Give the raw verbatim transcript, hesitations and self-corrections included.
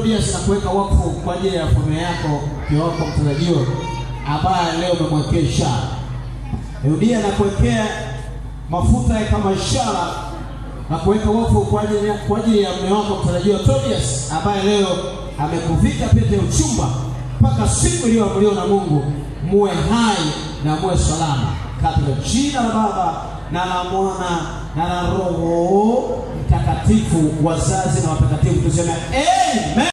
Tobias na kuweka wakfu kwa ajili ya familia yako, mke wako mtarajiwa ambaye leo umemwekea ishara. Rudia na kuwekea mafuta kama ishara na kuweka wakfu kwa ajili kwa ajili ya mume wako mtarajiwa Tobias ambaye leo amekuvika pete ya uchumba mpaka siku iliyoamriwa na Mungu, muwe hai na muwe salama katika jina la Baba na la Mwana na la Roho Mtakatifu. Wazazi na watakatifu tuseme amen.